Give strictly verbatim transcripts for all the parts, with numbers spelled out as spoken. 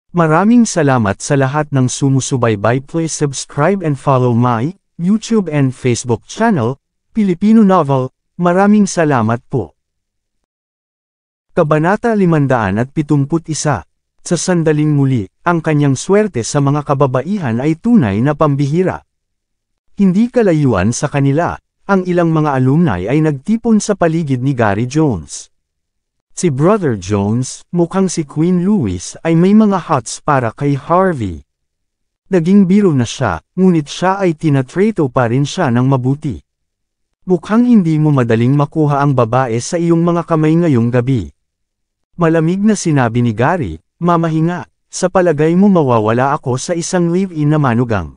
Maraming salamat sa lahat ng sumusubaybay. Please subscribe and follow my YouTube and Facebook channel, Pilipino Novel. Maraming salamat po. Kabanata limandaan at pitungput isa. Sa sandaling muli, ang kanyang swerte sa mga kababaihan ay tunay na pambihira. Hindi kalayuan sa kanila, ang ilang mga alumni ay nagtipon sa paligid ni Gary Jones. Si Brother Jones, mukhang si Queen Louise ay may mga hots para kay Harvey. Naging biro na siya, ngunit siya ay tinatrato pa rin siya ng mabuti. Mukhang hindi mo madaling makuha ang babae sa iyong mga kamay ngayong gabi. Malamig na sinabi ni Gary, mamahinga, sa palagay mo mawawala ako sa isang live-in na manugang.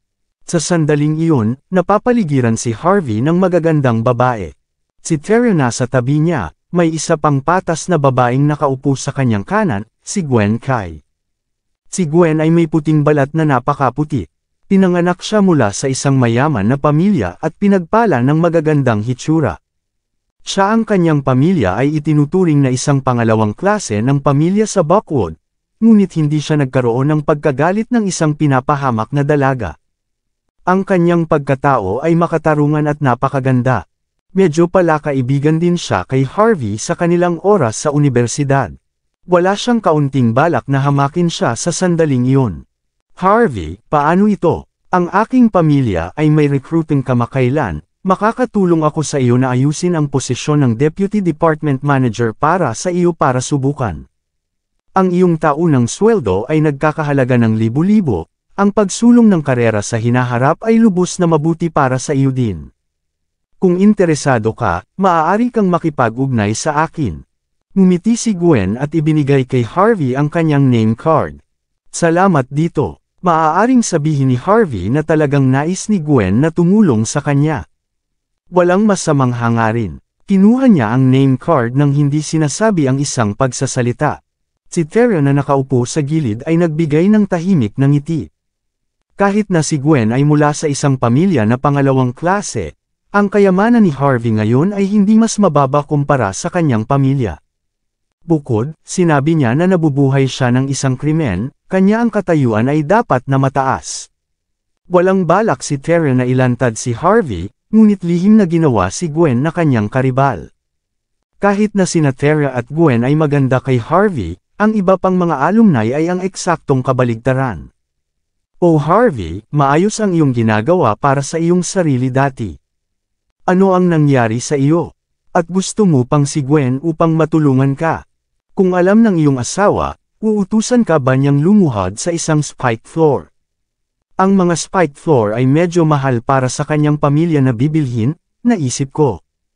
Sa sandaling iyon, napapaligiran si Harvey ng magagandang babae. Si Terry nasa tabi niya. May isa pang patas na babaeng nakaupo sa kanyang kanan, si Gwen Kai. Si Gwen ay may puting balat na napakaputi. Pinanganak siya mula sa isang mayaman na pamilya at pinagpala ng magagandang hitsura. Siya ang kanyang pamilya ay itinuturing na isang pangalawang klase ng pamilya sa Buckwood, ngunit hindi siya nagkaroon ng pagkagalit ng isang pinapahamak na dalaga. Ang kanyang pagkatao ay makatarungan at napakaganda. Medyo pala kaibigan din siya kay Harvey sa kanilang oras sa unibersidad. Wala siyang kaunting balak na hamakin siya sa sandaling iyon. Harvey, paano ito? Ang aking pamilya ay may recruiting kamakailan, makakatulong ako sa iyo na ayusin ang posisyon ng Deputy Department Manager para sa iyo para subukan. Ang iyong taunang sweldo ay nagkakahalaga ng libo-libo, ang pagsulong ng karera sa hinaharap ay lubos na mabuti para sa iyo din. Kung interesado ka, maaari kang makipag-ugnay sa akin. Ngumiti si Gwen at ibinigay kay Harvey ang kanyang name card. Salamat dito. Maaaring sabihin ni Harvey na talagang nais ni Gwen na tumulong sa kanya. Walang masamang hangarin. Kinuha niya ang name card nang hindi sinasabi ang isang pagsasalita. Si Terry na nakaupo sa gilid ay nagbigay ng tahimik na ngiti. Kahit na si Gwen ay mula sa isang pamilya na pangalawang klase, ang kayamanan ni Harvey ngayon ay hindi mas mababa kumpara sa kanyang pamilya. Bukod, sinabi niya na nabubuhay siya ng isang krimen, kanya ang katayuan ay dapat na mataas. Walang balak si Terry na ilantad si Harvey, ngunit lihim na ginawa si Gwen na kanyang karibal. Kahit na sina Terry at Gwen ay maganda kay Harvey, ang iba pang mga alumni ay ang eksaktong kabaligtaran. O Harvey, maayos ang iyong ginagawa para sa iyong sarili dati. Ano ang nangyari sa iyo? At gusto mo pang si Gwen upang matulungan ka? Kung alam ng iyong asawa, uutusan ka ba niyang lumuhod sa isang spike floor? Ang mga spike floor ay medyo mahal para sa kanyang pamilya na bibilhin, naisip ko.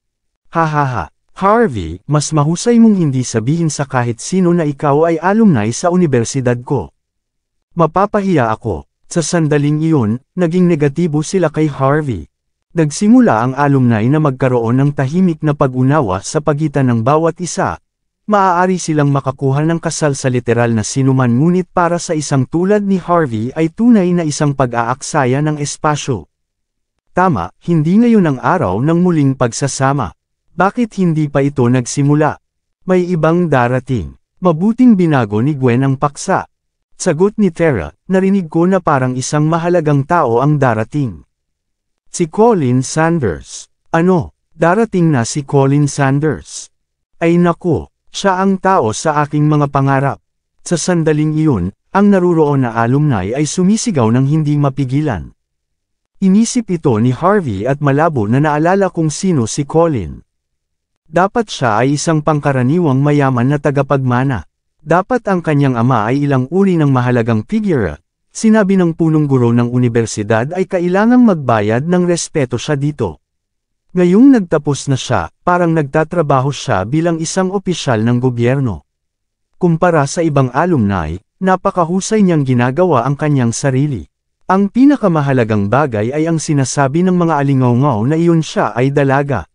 Hahaha, Harvey, mas mahusay mong hindi sabihin sa kahit sino na ikaw ay alumni sa universidad ko. Mapapahiya ako. Sa sandaling iyon, naging negatibo sila kay Harvey. Nagsimula ang alumni na magkaroon ng tahimik na pag-unawa sa pagitan ng bawat isa. Maaari silang makakuha ng kasal sa literal na sinuman ngunit para sa isang tulad ni Harvey ay tunay na isang pag-aaksaya ng espasyo. Tama, hindi ngayon ang araw ng muling pagsasama. Bakit hindi pa ito nagsimula? May ibang darating. Mabuting binago ni Gwen ang paksa. Sagot ni Tara, narinig ko na parang isang mahalagang tao ang darating. Si Colin Sanders. Ano, darating na si Colin Sanders? Ay naku, siya ang tao sa aking mga pangarap. Sa sandaling iyon, ang naruroon na alumni ay sumisigaw ng hindi mapigilan. Inisip ito ni Harvey at malabo na naalala kung sino si Colin. Dapat siya ay isang pangkaraniwang mayaman na tagapagmana. Dapat ang kanyang ama ay ilang uri ng mahalagang figura. Sinabi ng punong guro ng unibersidad ay kailangang magbayad ng respeto siya dito. Ngayong nagtapos na siya, parang nagtatrabaho siya bilang isang opisyal ng gobyerno. Kumpara sa ibang alumni, napakahusay niyang ginagawa ang kanyang sarili. Ang pinakamahalagang bagay ay ang sinasabi ng mga alingawngaw na iyon siya ay dalaga.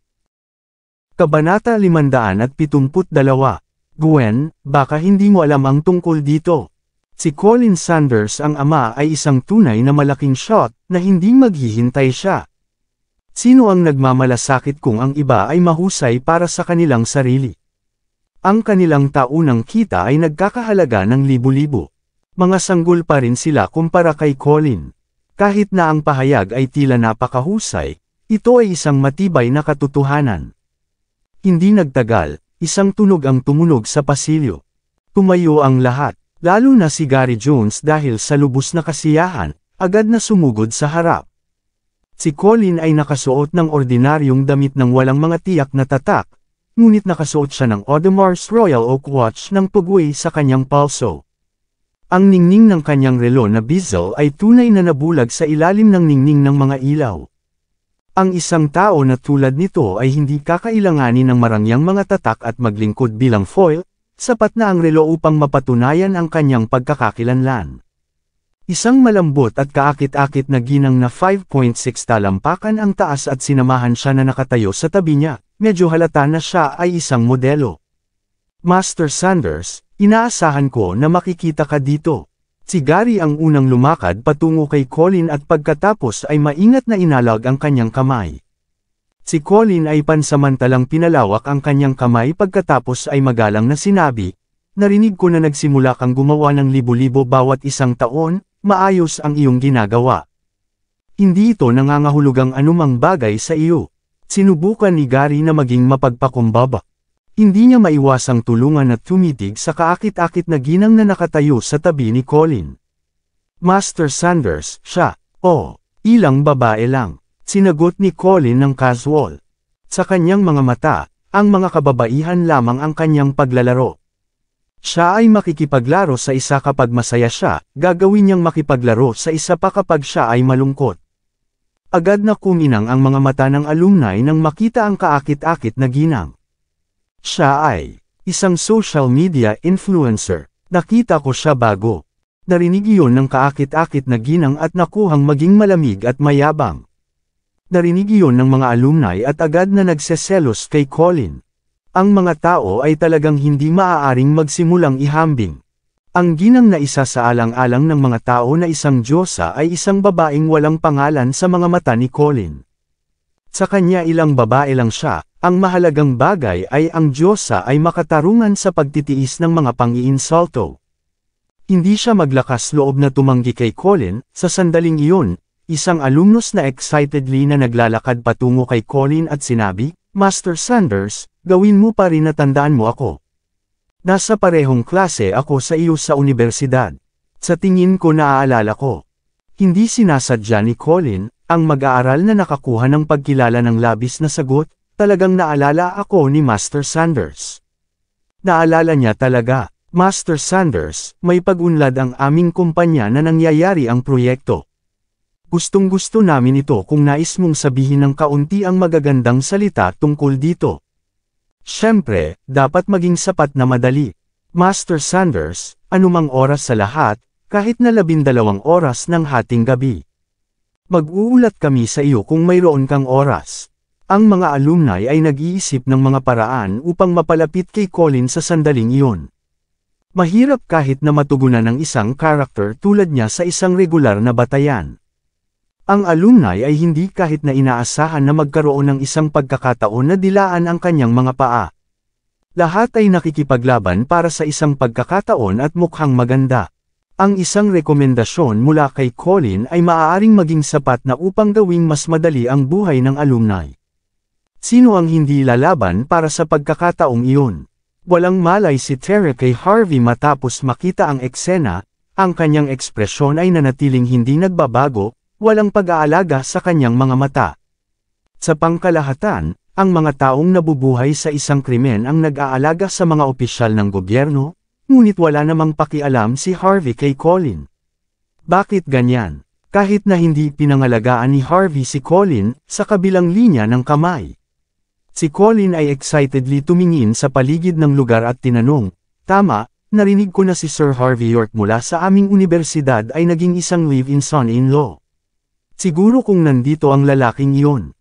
Kabanata limandaan at pitumput dalawa. Gwen, baka hindi mo alam ang tungkol dito. Si Colin Sanders ang ama ay isang tunay na malaking shot na hindi maghihintay siya. Sino ang nagmamalasakit kung ang iba ay mahusay para sa kanilang sarili? Ang kanilang taunang kita ay nagkakahalaga ng libu-libo. Mga sanggol pa rin sila kumpara kay Colin. Kahit na ang pahayag ay tila napakahusay, ito ay isang matibay na katotohanan. Hindi nagtagal, isang tunog ang tumunog sa pasilyo. Tumayo ang lahat, lalo na si Gary Jones dahil sa lubos na kasiyahan, agad na sumugod sa harap. Si Colin ay nakasuot ng ordinaryong damit ng walang mga tiyak na tatak, ngunit nakasuot siya ng Audemars Royal Oak Watch ng pugway sa kanyang palso. Ang ningning ng kanyang relo na bezel ay tunay na nabulag sa ilalim ng ningning ng mga ilaw. Ang isang tao na tulad nito ay hindi kakailanganin ng marangyang mga tatak at maglingkod bilang foil, sapat na ang relo upang mapatunayan ang kanyang pagkakakilanlan. Isang malambot at kaakit-akit na ginang na five point six talampakan ang taas at sinamahan siya na nakatayo sa tabi niya. Medyo halata na siya ay isang modelo. Master Sanders, inaasahan ko na makikita ka dito. Si Gary ang unang lumakad patungo kay Colin at pagkatapos ay maingat na inalag ang kanyang kamay. Si Colin ay pansamantalang pinalawak ang kanyang kamay pagkatapos ay magalang na sinabi, "Narinig ko na nagsimula kang gumawa ng libo-libo bawat isang taon, maayos ang iyong ginagawa. Hindi ito nangangahulugang anumang bagay sa iyo." Sinubukan ni Gary na maging mapagpakumbaba. Hindi niya maiwasang tulungan at tumitig sa kaakit-akit na ginang na nakatayo sa tabi ni Colin. Master Sanders, siya, oh, ilang babae lang, sinagot ni Colin ng casual. Sa kanyang mga mata, ang mga kababaihan lamang ang kanyang paglalaro. Siya ay makikipaglaro sa isa kapag masaya siya, gagawin niyang makipaglaro sa isa pa kapag siya ay malungkot. Agad na kuminang ang mga mata ng alumni nang makita ang kaakit-akit na ginang. Siya ay isang social media influencer. Nakita ko siya bago. Narinig iyon ng kaakit-akit na ginang at nakuhang maging malamig at mayabang. Narinig iyon ng mga alumni at agad na nagseselos kay Colin. Ang mga tao ay talagang hindi maaaring magsimulang ihambing. Ang ginang na isa sa alang-alang ng mga tao na isang diyosa ay isang babaeng walang pangalan sa mga mata ni Colin. Sa kanya ilang babae lang siya, ang mahalagang bagay ay ang diyosa ay makatarungan sa pagtitiis ng mga pang-iinsulto. Hindi siya maglakas loob na tumanggi kay Colin, sa sandaling iyon, isang alumnos na excitedly na naglalakad patungo kay Colin at sinabi, "Master Sanders, gawin mo pa rin na tandaan mo ako. Nasa parehong klase ako sa iyo sa unibersidad. Sa tingin ko naaalala ko." Hindi sinasadya ni Colin, ang mag-aaral na nakakuha ng pagkilala ng labis na sagot, "Talagang naalala ako ni Master Sanders." Naalala niya talaga, "Master Sanders, may pag-unlad ang aming kumpanya na nangyayari ang proyekto. Gustong-gusto namin ito kung nais mong sabihin ng kaunti ang magagandang salita tungkol dito. Siyempre, dapat maging sapat na madali. Master Sanders, anumang oras sa lahat, kahit na labindalawang oras ng hating gabi. Mag-uulat kami sa iyo kung mayroon kang oras." Ang mga alumni ay nag-iisip ng mga paraan upang mapalapit kay Colin sa sandaling iyon. Mahirap kahit na matugunan ng isang karakter tulad niya sa isang regular na batayan. Ang alumni ay hindi kahit na inaasahan na magkaroon ng isang pagkakataon na dilaan ang kanyang mga paa. Lahat ay nakikipaglaban para sa isang pagkakataon at mukhang maganda. Ang isang rekomendasyon mula kay Colin ay maaaring maging sapat na upang gawing mas madali ang buhay ng alumni. Sino ang hindi lalaban para sa pagkakataong iyon? Walang malay si Terry kay Harvey matapos makita ang eksena, ang kanyang ekspresyon ay nanatiling hindi nagbabago, walang pag-aalaga sa kanyang mga mata. Sa pangkalahatan, ang mga taong nabubuhay sa isang krimen ang nag-aalaga sa mga opisyal ng gobyerno, ngunit wala namang pakialam si Harvey kay Colin. Bakit ganyan? Kahit na hindi pinangalagaan ni Harvey si Colin, sa kabilang linya ng kamay. Si Colin ay excitedly tumingin sa paligid ng lugar at tinanong, "Tama, narinig ko na si Sir Harvey York mula sa aming universidad ay naging isang live-in son-in-law. Siguro kung nandito ang lalaking iyon."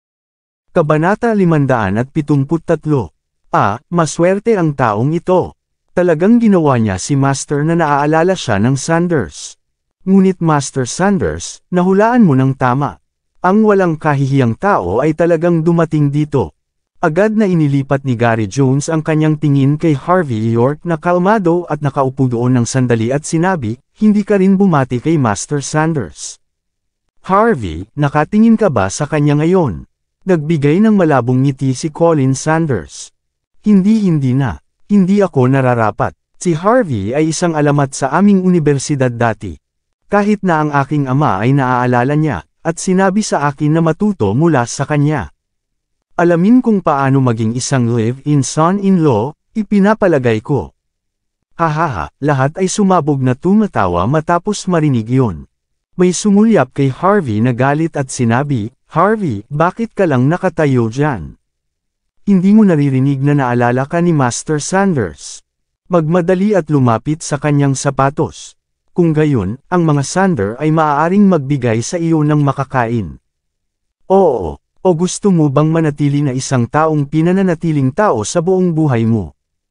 Kabanata limandaan at pitungput-tatlo. Ah, maswerte ang taong ito. Talagang ginawa niya si Master na naaalala siya ng Sanders. Ngunit Master Sanders, nahulaan mo ng tama. Ang walang kahihiyang tao ay talagang dumating dito. Agad na inilipat ni Gary Jones ang kanyang tingin kay Harvey York na kalmado at nakaupo doon ng sandali at sinabi, "Hindi ka rin bumati kay Master Sanders." "Harvey, nakatingin ka ba sa kanya ngayon?" Nagbigay ng malabong ngiti si Colin Sanders. "Hindi hindi na. Hindi ako nararapat. Si Harvey ay isang alamat sa aming universidad dati. Kahit na ang aking ama ay naaalala niya, at sinabi sa akin na matuto mula sa kanya. Alamin kung paano maging isang live-in son-in-law, ipinapalagay ko." Hahaha, lahat ay sumabog na tumatawa matapos marinig yun. May sumulyap kay Harvey na galit at sinabi, "Harvey, bakit ka lang nakatayo dyan? Hindi mo naririnig na naalala ka ni Master Sanders?" Magmadali at lumapit sa kanyang sapatos. Kung gayon, ang mga Sander ay maaaring magbigay sa iyo ng makakain. Oo. O gusto mo bang manatili na isang taong pinananatiling tao sa buong buhay mo?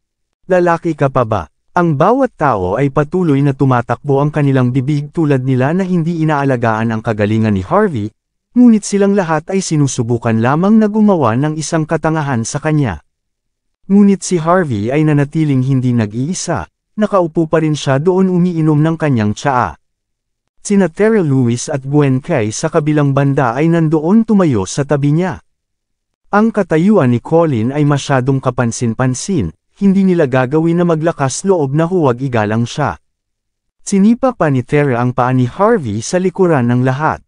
Lalaki ka pa ba? Ang bawat tao ay patuloy na tumatakbo ang kanilang bibig tulad nila na hindi inaalagaan ang kagalingan ni Harvey, ngunit silang lahat ay sinusubukan lamang na gumawa ng isang katangahan sa kanya. Ngunit si Harvey ay nanatiling hindi nag-iisa, nakaupo pa rin siya doon umiinom ng kanyang tsaa. Sina Terry Lewis at Gwen Kay sa kabilang banda ay nandoon tumayo sa tabi niya. Ang katayuan ni Colin ay masyadong kapansin-pansin, hindi nila gagawin na maglakas loob na huwag igalang siya. Sinipa pa ni Terry ang paa ni Harvey sa likuran ng lahat.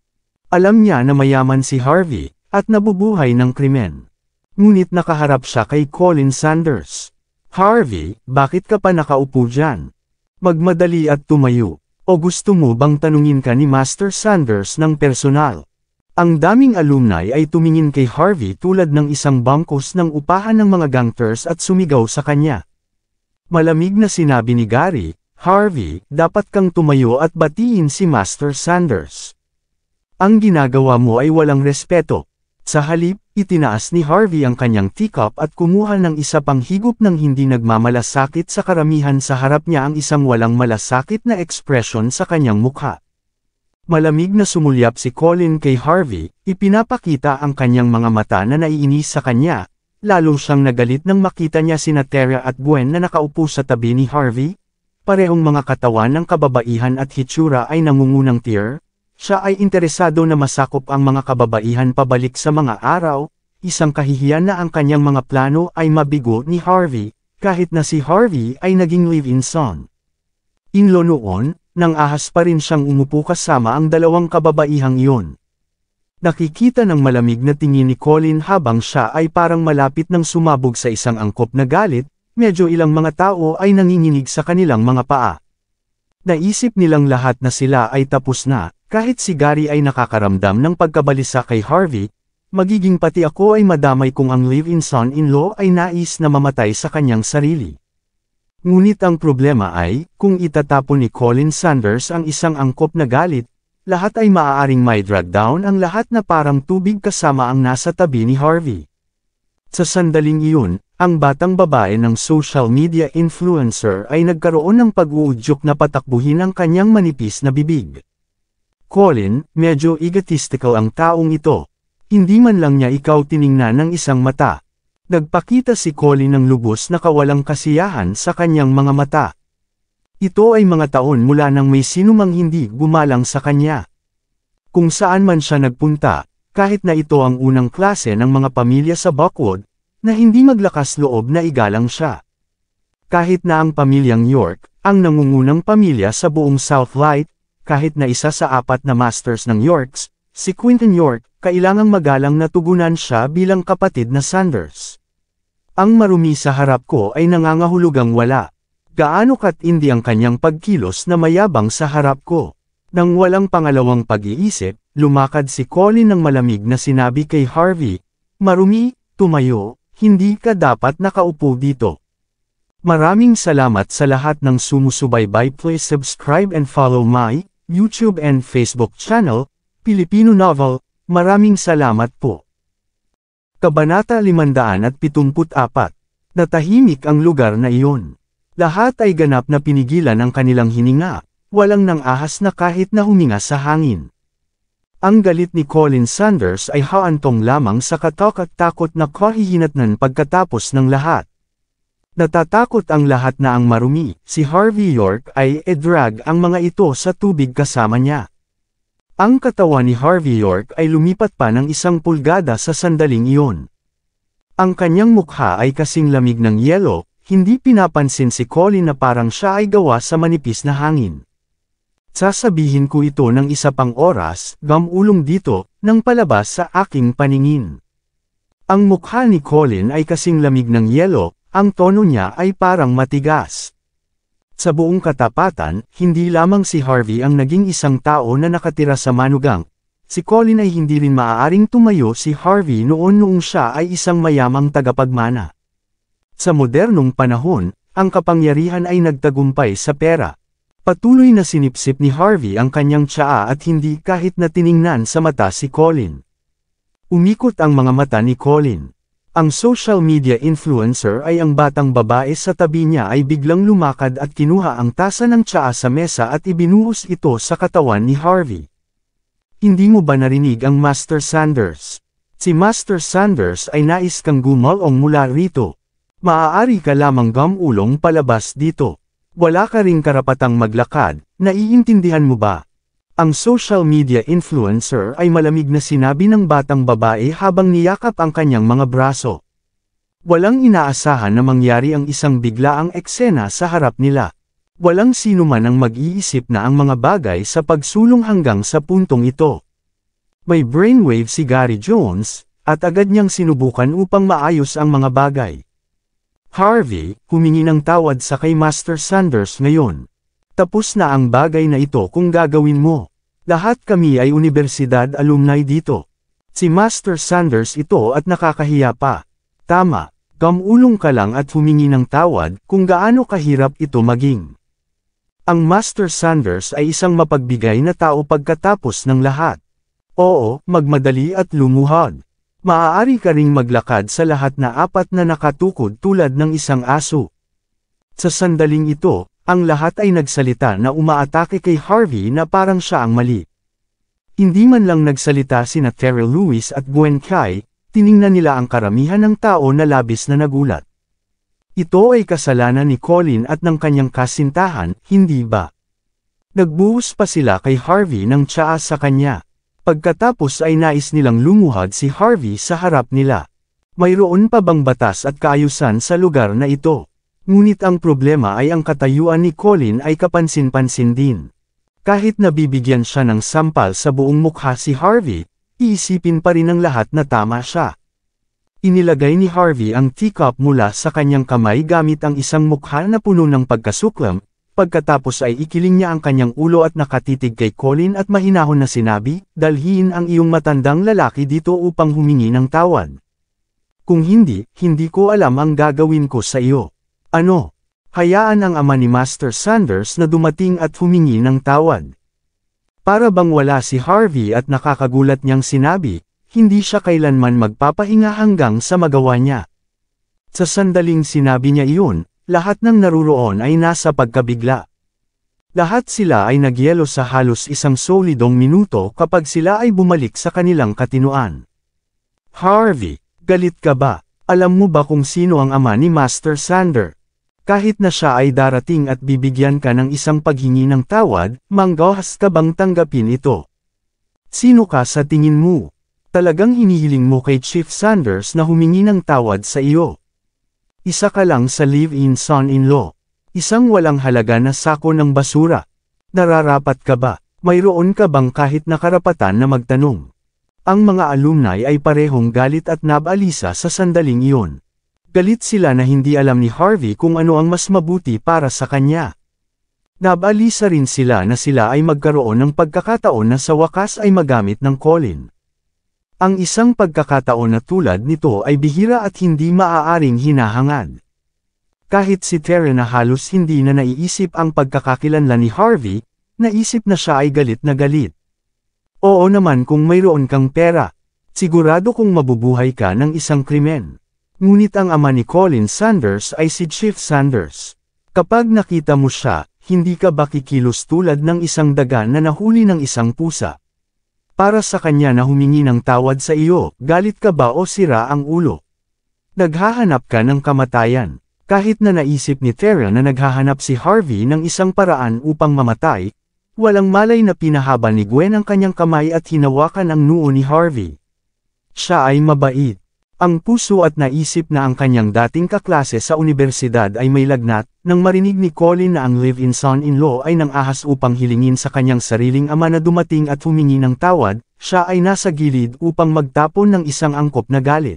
Alam niya na mayaman si Harvey, at nabubuhay ng krimen. Ngunit nakaharap siya kay Colin Sanders. "Harvey, bakit ka pa nakaupo dyan? Magmadali at tumayo. O gusto mo bang tanungin ka ni Master Sanders ng personal?" Ang daming alumni ay tumingin kay Harvey tulad ng isang bangkos ng upahan ng mga gangsters at sumigaw sa kanya. Malamig na sinabi ni Gary, "Harvey, dapat kang tumayo at batiin si Master Sanders. Ang ginagawa mo ay walang respeto." Sa halip, itinaas ni Harvey ang kanyang teacup at kumuha ng isa pang higop ng hindi nagmamalasakit sa karamihan sa harap niya ang isang walang malasakit na ekspresyon sa kanyang mukha. Malamig na sumulyap si Colin kay Harvey, ipinapakita ang kanyang mga mata na naiinis sa kanya, lalo siyang nagalit nang makita niya sina Terry at Gwen na nakaupo sa tabi ni Harvey. Parehong mga katawan ng kababaihan at hitsura ay nangungunang tear. Siya ay interesado na masakop ang mga kababaihan pabalik sa mga araw, isang kahihiyan na ang kanyang mga plano ay mabigo ni Harvey, kahit na si Harvey ay naging live-in son. Inlo noon, nang ahas pa rin siyang umupo kasama ang dalawang kababaihang iyon. Nakikita ng malamig na tingin ni Colin habang siya ay parang malapit nang sumabog sa isang angkop na galit, medyo ilang mga tao ay nanginginig sa kanilang mga paa. Naisip nilang lahat na sila ay tapos na. Kahit si Gary ay nakakaramdam ng pagkabalisa kay Harvey, magiging pati ako ay madamay kung ang live-in son-in-law ay nais na mamatay sa kanyang sarili. Ngunit ang problema ay, kung itatapon ni Colin Sanders ang isang angkop na galit, lahat ay maaaring may drag down ang lahat na parang tubig kasama ang nasa tabi ni Harvey. Sa sandaling iyon, ang batang babae ng social media influencer ay nagkaroon ng pag-uudyok na patakbuhin ang kanyang manipis na bibig. "Colin, medyo egotistical ang taong ito. Hindi man lang niya ikaw tiningnan ng isang mata." Nagpakita si Colin ng lubos na kawalang kasiyahan sa kanyang mga mata. Ito ay mga taon mula nang may sinumang hindi gumalang sa kanya. Kung saan man siya nagpunta, kahit na ito ang unang klase ng mga pamilya sa Buckwood, na hindi maglakas loob na igalang siya. Kahit na ang pamilyang York, ang nangungunang pamilya sa buong South Light, kahit na isa sa apat na masters ng Yorks, si Quinton York, kailangang magalang na tugunan siya bilang kapatid na Sanders. Ang marumi sa harap ko ay nangangahulugang wala. Gaano katindi ang kanyang pagkilos na mayabang sa harap ko. Nang walang pangalawang pag-iisip, lumakad si Colin ng malamig na sinabi kay Harvey, "Marumi, tumayo, hindi ka dapat nakaupo dito." Maraming salamat sa lahat ng sumusubaybay. Please subscribe and follow my YouTube and Facebook channel, Pilipino Novel. Maraming salamat po. Kabanata limandaan at pitungput-apat. Natahimik ang lugar na iyon. Lahat ay ganap na pinigilan ang kanilang hininga, walang nang ahas na kahit na huminga sa hangin. Ang galit ni Colin Sanders ay haantong lamang sa katakot-takot na kahihinatnan pagkatapos ng lahat. Natatakot ang lahat na ang marumi, si Harvey York ay edrag ang mga ito sa tubig kasama niya. Ang katawan ni Harvey York ay lumipat pa ng isang pulgada sa sandaling iyon. Ang kanyang mukha ay kasing lamig ng yelo, hindi pinapansin si Colin na parang siya ay gawa sa manipis na hangin. Sasabihin ko ito ng isa pang oras, gamulong dito, nang palabas sa aking paningin. Ang mukha ni Colin ay kasing lamig ng yelo, ang tono niya ay parang matigas. Sa buong katapatan, hindi lamang si Harvey ang naging isang tao na nakatira sa manugang. Si Colin ay hindi rin maaaring tumayo si Harvey noon noong siya ay isang mayamang tagapagmana. Sa modernong panahon, ang kapangyarihan ay nagtagumpay sa pera. Patuloy na sinipsip ni Harvey ang kanyang tsaa at hindi kahit na tiningnan sa mata si Colin. Umikot ang mga mata ni Colin. Ang social media influencer ay ang batang babae sa tabi niya ay biglang lumakad at kinuha ang tasa ng tsaa sa mesa at ibinuhos ito sa katawan ni Harvey. Hindi mo ba narinig ang Master Sanders? Si Master Sanders ay nais kang gumalong mula rito. Maaari ka lamang gamulong palabas dito. Wala ka ring karapatang maglakad, naiintindihan mo ba? Ang social media influencer ay malamig na sinabi ng batang babae habang niyakap ang kanyang mga braso. Walang inaasahan na mangyari ang isang biglaang eksena sa harap nila. Walang sino man ang mag-iisip na ang mga bagay sa pagsulong hanggang sa puntong ito. May brainwave si Gary Jones, at agad niyang sinubukan upang maayos ang mga bagay. Harvey, humingi ng tawad sa kay Master Sanders ngayon. Tapos na ang bagay na ito kung gagawin mo. Lahat kami ay universidad alumni dito. Si Master Sanders ito at nakakahiya pa. Tama, gamulong ka lang at humingi ng tawad kung gaano kahirap ito maging. Ang Master Sanders ay isang mapagbigay na tao pagkatapos ng lahat. Oo, magmadali at lumuhod. Maaari ka ring maglakad sa lahat na apat na nakatukod tulad ng isang aso. Sa sandaling ito, ang lahat ay nagsalita na umaatake kay Harvey na parang siya ang mali. Hindi man lang nagsalita sina Terrell Lewis at Gwen Kai, tiningnan nila ang karamihan ng tao na labis na nagulat. Ito ay kasalanan ni Colin at ng kanyang kasintahan, hindi ba? Nagbuhos pa sila kay Harvey ng tsaa sa kanya. Pagkatapos ay nais nilang lumuhad si Harvey sa harap nila. Mayroon pa bang batas at kaayusan sa lugar na ito? Ngunit ang problema ay ang katayuan ni Colin ay kapansin-pansin din. Kahit nabibigyan siya ng sampal sa buong mukha si Harvey, iisipin pa rin ng lahat na tama siya. Inilagay ni Harvey ang teacup mula sa kanyang kamay gamit ang isang mukha na puno ng pagkasuklam. Pagkatapos ay ikiling niya ang kanyang ulo at nakatitig kay Colin at mahinahon na sinabi, dalhin ang iyong matandang lalaki dito upang humingi ng tawad. Kung hindi, hindi ko alam ang gagawin ko sa iyo. Ano? Hayaan ang ama ni Master Sanders na dumating at humingi ng tawad. Para bang wala si Harvey at nakakagulat niyang sinabi, hindi siya kailanman magpapahinga hanggang sa magawa niya. Sa sandaling sinabi niya iyon, lahat ng naruroon ay nasa pagkabigla. Lahat sila ay nagyelo sa halos isang solidong minuto kapag sila ay bumalik sa kanilang katinuan. Harvey, galit ka ba? Alam mo ba kung sino ang ama ni Master Sander? Kahit na siya ay darating at bibigyan ka ng isang paghingi ng tawad, manggahas ka bang tanggapin ito? Sino ka sa tingin mo? Talagang hinihiling mo kay Chief Sanders na humingi ng tawad sa iyo. Isa ka lang sa live-in son-in-law. Isang walang halaga na sako ng basura. Nararapat ka ba? Mayroon ka bang kahit na karapatan na magtanong? Ang mga alumni ay parehong galit at nabalisa sa sandaling iyon. Galit sila na hindi alam ni Harvey kung ano ang mas mabuti para sa kanya. Nabalisa rin sila na sila ay magkaroon ng pagkakataon na sa wakas ay magamit ng Colin. Ang isang pagkakataon na tulad nito ay bihira at hindi maaaring hinahangad. Kahit si Terry na halos hindi na naiisip ang pagkakakilanlan ni Harvey, naisip na siya ay galit na galit. Oo naman kung mayroon kang pera, sigurado kung mabubuhay ka ng isang krimen. Ngunit ang ama ni Colin Sanders ay si Chief Sanders. Kapag nakita mo siya, hindi ka ba kikilos tulad ng isang daga na nahuli ng isang pusa? para sa kanya na humingi ng tawad sa iyo, galit ka ba o sira ang ulo? Naghahanap ka ng kamatayan. Kahit na naisip ni Tara na naghahanap si Harvey ng isang paraan upang mamatay, walang malay na pinahaba ni Gwen ang kanyang kamay at hinawakan ang noo ni Harvey. Siya ay mabait. Ang puso at naisip na ang kanyang dating kaklase sa unibersidad ay may lagnat, nang marinig ni Colin na ang live-in son-in-law ay nang-ahas upang hilingin sa kanyang sariling ama na dumating at humingi ng tawad, siya ay nasa gilid upang magtapon ng isang angkop na galit.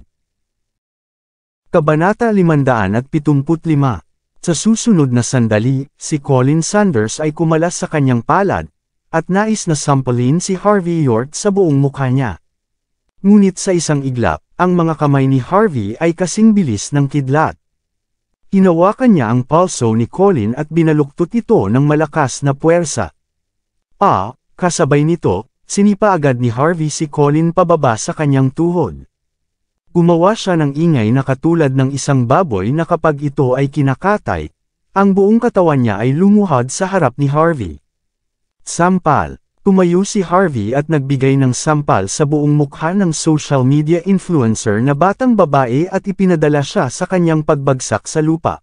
Kabanata limandaan at pitungput lima. Sa susunod na sandali, si Colin Sanders ay kumalas sa kanyang palad, at nais na sampulin si Harvey York sa buong mukha niya. Ngunit sa isang iglap, ang mga kamay ni Harvey ay kasing bilis ng kidlat. Hinawakan niya ang palso ni Colin at binaluktot ito ng malakas na puwersa. Ah, kasabay nito, sinipa agad ni Harvey si Colin pababa sa kanyang tuhod. Gumawa siya ng ingay na katulad ng isang baboy na kapag ito ay kinakatay, ang buong katawan niya ay lumuhod sa harap ni Harvey. Sampal. Tumayo si Harvey at nagbigay ng sampal sa buong mukha ng social media influencer na batang babae at ipinadala siya sa kanyang pagbagsak sa lupa.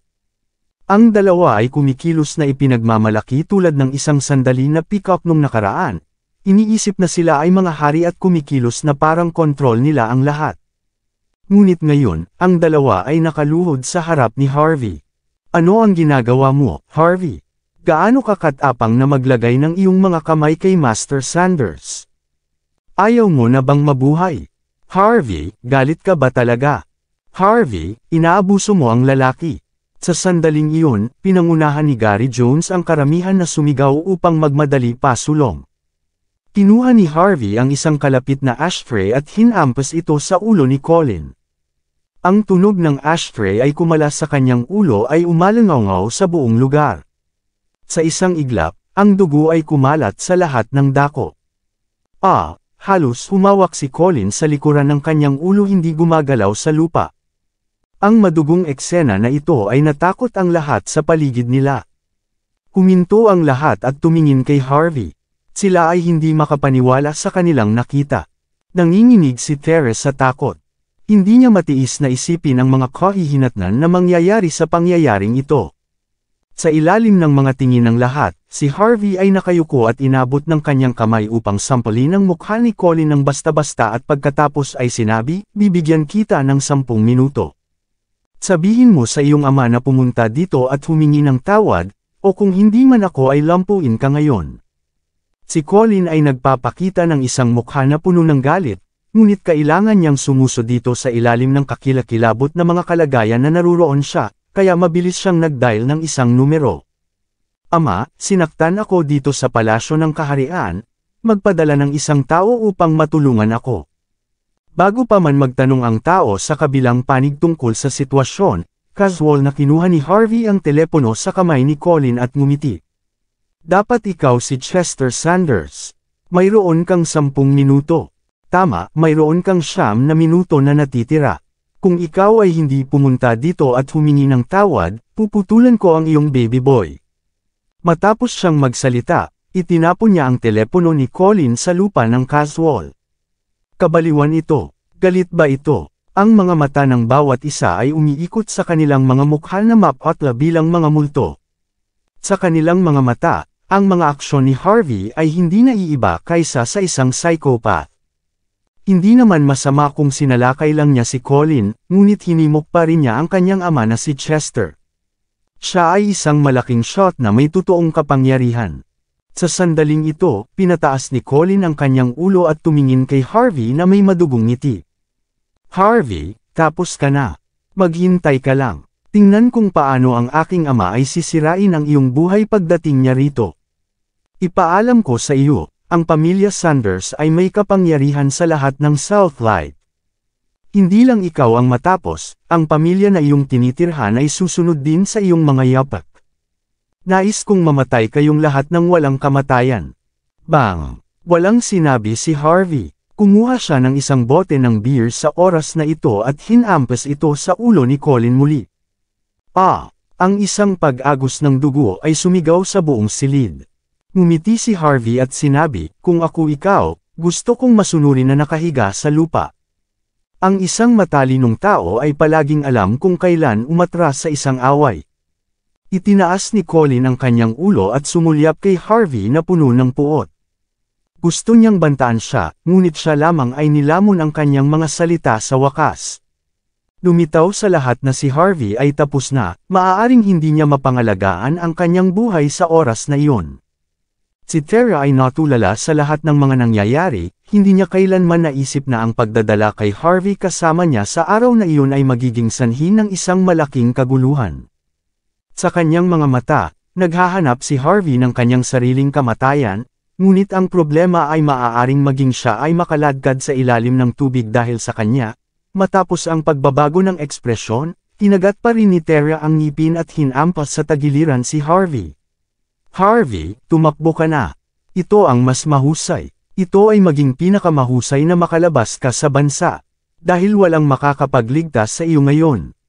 Ang dalawa ay kumikilos na ipinagmamalaki tulad ng isang sandali na peacock nung nakaraan. Iniisip na sila ay mga hari at kumikilos na parang kontrol nila ang lahat. Ngunit ngayon, ang dalawa ay nakaluhod sa harap ni Harvey. Ano ang ginagawa mo, Harvey? Gaano ka katapang na maglagay ng iyong mga kamay kay Master Sanders? Ayaw mo na bang mabuhay? Harvey, galit ka ba talaga? Harvey, inaabuso mo ang lalaki. Sa sandaling iyon, pinangunahan ni Gary Jones ang karamihan na sumigaw upang magmadali pasulong. Kinuha ni Harvey ang isang kalapit na ashtray at hinampas ito sa ulo ni Colin. Ang tunog ng ashtray ay kumalas sa kanyang ulo ay umalangaw sa buong lugar. Sa isang iglap, ang dugo ay kumalat sa lahat ng dako. Ah, halos humawak si Colin sa likuran ng kanyang ulo hindi gumagalaw sa lupa. Ang madugong eksena na ito ay natakot ang lahat sa paligid nila. Huminto ang lahat at tumingin kay Harvey. Sila ay hindi makapaniwala sa kanilang nakita. Nanginginig si Teres sa takot. Hindi niya matiis na isipin ang mga kahihinatnan na mangyayari sa pangyayaring ito. Sa ilalim ng mga tingin ng lahat, si Harvey ay nakayuko at inabot ng kanyang kamay upang sampulin ang mukha ni Colin ng basta-basta at pagkatapos ay sinabi, bibigyan kita ng sampung minuto. Sabihin mo sa iyong ama na pumunta dito at humingi ng tawad, o kung hindi man ako ay lampuin ka ngayon. Si Colin ay nagpapakita ng isang mukha na puno ng galit, ngunit kailangan niyang sumuso dito sa ilalim ng kakilakilabot na mga kalagayan na naruroon siya. Kaya mabilis siyang nag-dial ng isang numero. Ama, sinaktan ako dito sa palasyo ng kaharian, magpadala ng isang tao upang matulungan ako. Bago pa man magtanong ang tao sa kabilang panig tungkol sa sitwasyon, casual na kinuha ni Harvey ang telepono sa kamay ni Colin at ngumiti. Dapat ikaw si Chester Sanders. Mayroon kang sampung minuto. Tama, mayroon kang siyam na minuto na natitira. Kung ikaw ay hindi pumunta dito at humingi ng tawad, puputulan ko ang iyong baby boy. Matapos siyang magsalita, itinapon niya ang telepono ni Colin sa lupa ng casual. Kabaliwan ito. Galit ba ito? Ang mga mata ng bawat isa ay umiikot sa kanilang mga mukha na mapatla bilang mga multo. Sa kanilang mga mata, ang mga aksyon ni Harvey ay hindi naiiba kaysa sa isang psychopath. Hindi naman masama kung sinalakay lang niya si Colin, ngunit hinimok pa rin niya ang kanyang ama na si Chester. Siya ay isang malaking shot na may totoong kapangyarihan. Sa sandaling ito, pinataas ni Colin ang kanyang ulo at tumingin kay Harvey na may madugong ngiti. Harvey, tapos ka na. Maghintay ka lang. Tingnan kung paano ang aking ama ay sisirain ang iyong buhay pagdating niya rito. Ipaalam ko sa iyo. Ang pamilya Sanders ay may kapangyarihan sa lahat ng Southlight. Hindi lang ikaw ang matapos, ang pamilya na iyong tinitirhan ay susunod din sa iyong mga yapak. Nais kong mamatay kayong lahat ng walang kamatayan. Bang! Walang sinabi si Harvey. Kumuha siya ng isang bote ng beer sa oras na ito at hinampas ito sa ulo ni Colin muli. Ah! Ang isang pag-agos ng dugo ay sumigaw sa buong silid. Ngumiti si Harvey at sinabi, kung ako ikaw, Gusto kong masunurin na nakahiga sa lupa. Ang isang matalinong tao ay palaging alam kung kailan umatras sa isang away. Itinaas ni Colin ang kanyang ulo at sumulyap kay Harvey na puno ng puot. Gusto niyang bantaan siya, ngunit siya lamang ay nilamon ang kanyang mga salita sa wakas. Lumitaw sa lahat na si Harvey ay tapos na, maaaring hindi niya mapangalagaan ang kanyang buhay sa oras na iyon. Si Tara ay natulala sa lahat ng mga nangyayari, hindi niya kailanman naisip na ang pagdadala kay Harvey kasama niya sa araw na iyon ay magiging sanhi ng isang malaking kaguluhan. Sa kanyang mga mata, naghahanap si Harvey ng kanyang sariling kamatayan, ngunit ang problema ay maaaring maging siya ay makaladkad sa ilalim ng tubig dahil sa kanya. Matapos ang pagbabago ng ekspresyon, tinagat pa rin ni Tara ang ngipin at hinampas sa tagiliran si Harvey. Harvey, tumakbo ka na. Ito ang mas mahusay. Ito ay maging pinakamahusay na makalabas ka sa bansa. Dahil walang makakapagligtas sa iyo ngayon.